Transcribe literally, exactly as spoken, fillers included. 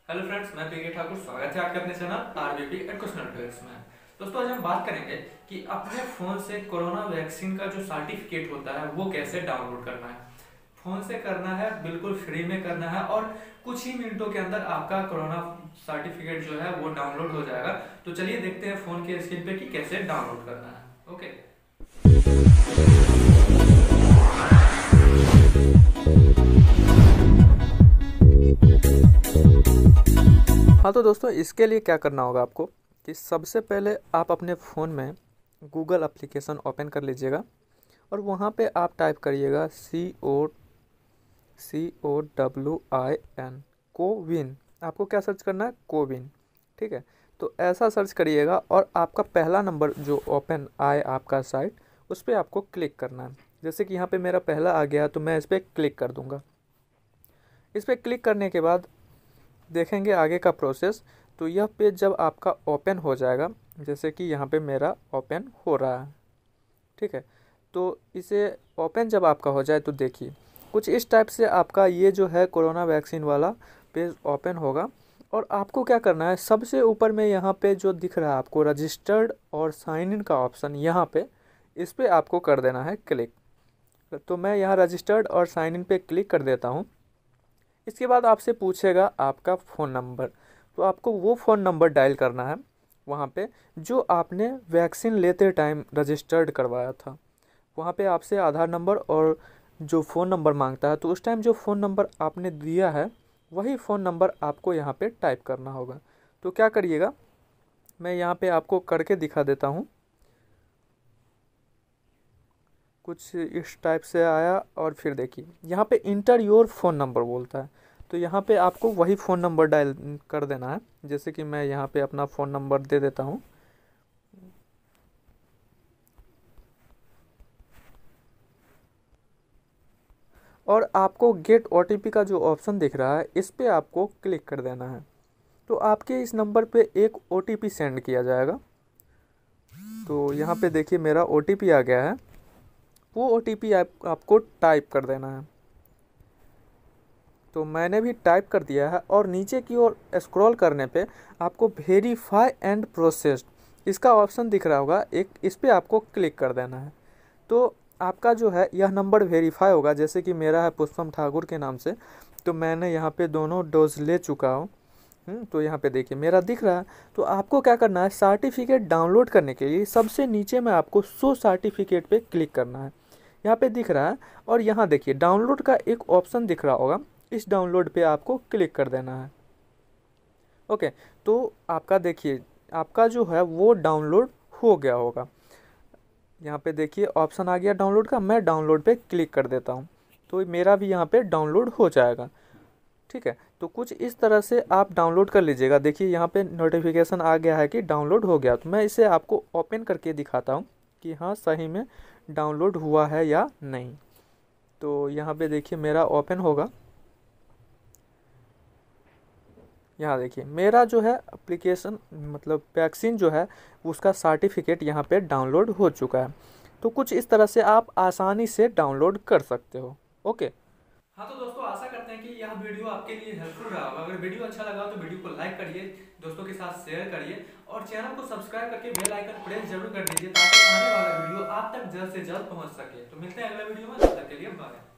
Hello friends, मैं पीके ठाकुर। स्वागत है आपके अपने चैनल आरबीपी एडुकेशनल ट्रिक्स में। दोस्तों, आज हम बात करेंगे कि अपने फ़ोन से कोरोना वैक्सीन का जो सर्टिफिकेट होता है वो कैसे डाउनलोड करना है। फ़ोन से करना है, बिल्कुल फ्री में करना है और कुछ ही मिनटों के अंदर आपका कोरोना सर्टिफिकेट जो है वो डाउनलोड हो जाएगा। तो चलिए देखते हैं फ़ोन के स्क्रीन पे कि कैसे डाउनलोड करना है। ओके। हाँ, तो दोस्तों इसके लिए क्या करना होगा आपको कि सबसे पहले आप अपने फ़ोन में गूगल एप्लीकेशन ओपन कर लीजिएगा और वहाँ पे आप टाइप करिएगा C O C O W I N CoWIN. आपको क्या सर्च करना है? कोविन। ठीक है, तो ऐसा सर्च करिएगा और आपका पहला नंबर जो ओपन आए आपका साइट, उस पर आपको क्लिक करना है। जैसे कि यहाँ पे मेरा पहला आ गया तो मैं इस पर क्लिक कर दूँगा। इस पर क्लिक करने के बाद देखेंगे आगे का प्रोसेस। तो यह पेज जब आपका ओपन हो जाएगा, जैसे कि यहाँ पे मेरा ओपन हो रहा है, ठीक है, तो इसे ओपन जब आपका हो जाए तो देखिए कुछ इस टाइप से आपका ये जो है कोरोना वैक्सीन वाला पेज ओपन होगा। और आपको क्या करना है, सबसे ऊपर में यहाँ पे जो दिख रहा है आपको रजिस्टर्ड और साइन इन का ऑप्शन, यहाँ पे इस पर आपको कर देना है क्लिक। तो मैं यहाँ रजिस्टर्ड और साइन इन पे क्लिक कर देता हूँ। इसके बाद आपसे पूछेगा आपका फ़ोन नंबर, तो आपको वो फ़ोन नंबर डायल करना है वहाँ पे जो आपने वैक्सीन लेते टाइम रजिस्टर्ड करवाया था। वहाँ पे आपसे आधार नंबर और जो फ़ोन नंबर मांगता है, तो उस टाइम जो फ़ोन नंबर आपने दिया है वही फ़ोन नंबर आपको यहाँ पे टाइप करना होगा। तो क्या करिएगा, मैं यहाँ पे आपको करके दिखा देता हूँ। कुछ इस टाइप से आया और फिर देखिए यहाँ पे इंटर योर फ़ोन नंबर बोलता है, तो यहाँ पे आपको वही फ़ोन नंबर डायल कर देना है। जैसे कि मैं यहाँ पे अपना फ़ोन नंबर दे देता हूँ। और आपको गेट ओटीपी का जो ऑप्शन दिख रहा है, इस पे आपको क्लिक कर देना है। तो आपके इस नंबर पे एक ओटीपी सेंड किया जाएगा। तो यहाँ पे देखिए मेरा ओटीपी आ गया है। वो ओटीपी आप, आपको टाइप कर देना है। तो मैंने भी टाइप कर दिया है और नीचे की ओर स्क्रॉल करने पे आपको वेरीफाई एंड प्रोसेस्ड इसका ऑप्शन दिख रहा होगा एक, इस पर आपको क्लिक कर देना है। तो आपका जो है यह नंबर वेरीफाई होगा। जैसे कि मेरा है पुष्पम ठाकुर के नाम से, तो मैंने यहाँ पे दोनों डोज ले चुका हूँ। तो यहाँ पे देखिए मेरा दिख रहा है। तो आपको क्या करना है, सर्टिफिकेट डाउनलोड करने के लिए सबसे नीचे में आपको शो सर्टिफिकेट पे क्लिक करना है। यहाँ पे दिख रहा है और यहाँ देखिए डाउनलोड का एक ऑप्शन दिख रहा होगा, इस डाउनलोड पे आपको क्लिक कर देना है। ओके, तो आपका देखिए आपका जो है वो डाउनलोड हो गया होगा। यहाँ पे देखिए ऑप्शन आ गया डाउनलोड का, मैं डाउनलोड पे क्लिक कर देता हूँ तो मेरा भी यहाँ पे डाउनलोड हो जाएगा। ठीक है, तो कुछ इस तरह से आप डाउनलोड कर लीजिएगा। देखिए यहाँ पे नोटिफिकेशन आ गया है कि डाउनलोड हो गया। तो मैं इसे आपको ओपन करके दिखाता हूँ कि हाँ सही में डाउनलोड हुआ है या नहीं। तो यहाँ पे देखिए मेरा ओपन होगा। यहाँ देखिए मेरा जो है एप्लीकेशन मतलब वैक्सीन जो है उसका सर्टिफिकेट यहाँ पे डाउनलोड हो चुका है। तो कुछ इस तरह से आप आसानी से डाउनलोड कर सकते हो। ओके। हाँ, तो दोस्तों आशा करते हैं कि यह वीडियो आपके लिए हेल्पफुल रहा होगा। अगर वीडियो अच्छा लगा तो वीडियो को लाइक करिए, दोस्तों के साथ शेयर करिए और चैनल को सब्सक्राइब करके बेल आइकन प्रेस जरूर कर दीजिए ताकि आने वाला वीडियो आप तक जल्द से जल्द पहुंच सके। तो मिलते हैं अगले वीडियो में, तब तक के लिए बाय।